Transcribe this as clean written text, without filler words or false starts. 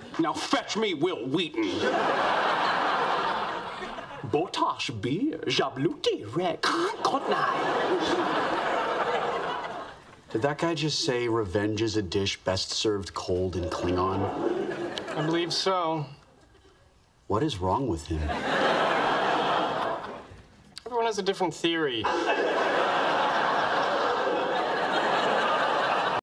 Now fetch me Will Wheaton. Botash beer, Jabluti, Rek, Did that guy just say revenge is a dish best served cold in Klingon? I believe so. What is wrong with him? Everyone has a different theory.